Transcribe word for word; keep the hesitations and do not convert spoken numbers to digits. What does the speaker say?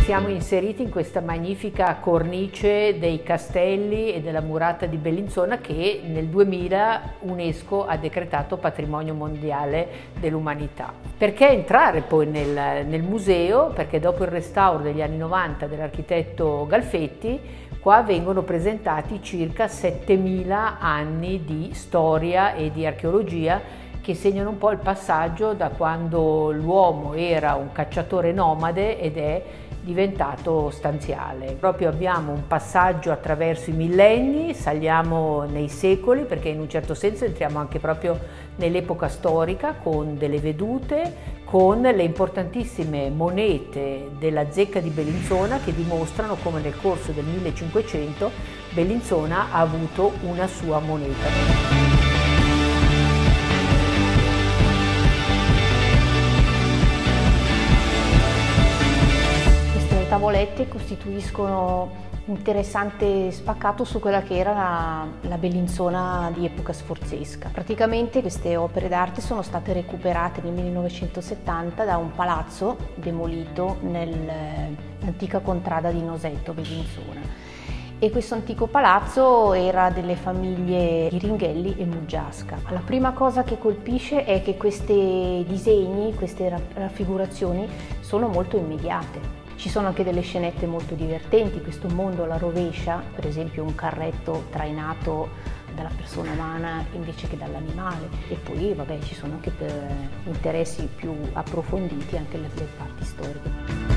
siamo inseriti in questa magnifica cornice dei castelli e della murata di Bellinzona che nel duemila UNESCO ha decretato patrimonio mondiale dell'umanità. Perché entrare poi nel, nel museo? Perché dopo il restauro degli anni novanta dell'architetto Galfetti, qua vengono presentati circa settemila anni di storia e di archeologia che segnano un po' il passaggio da quando l'uomo era un cacciatore nomade ed è diventato stanziale. Proprio abbiamo un passaggio attraverso i millenni, saliamo nei secoli perché in un certo senso entriamo anche proprio nell'epoca storica con delle vedute, con le importantissime monete della zecca di Bellinzona che dimostrano come nel corso del millecinquecento Bellinzona ha avuto una sua moneta. Le tavolette costituiscono un interessante spaccato su quella che era la, la Bellinzona di epoca sforzesca. Praticamente queste opere d'arte sono state recuperate nel millenovecentosettanta da un palazzo demolito nell'antica contrada di Nosetto, Bellinzona. E questo antico palazzo era delle famiglie Iringhelli e Muggiasca. La prima cosa che colpisce è che questi disegni, queste raffigurazioni sono molto immediate. Ci sono anche delle scenette molto divertenti, questo mondo alla rovescia, per esempio un carretto trainato dalla persona umana invece che dall'animale, e poi vabbè ci sono anche per interessi più approfonditi anche le, le parti storiche.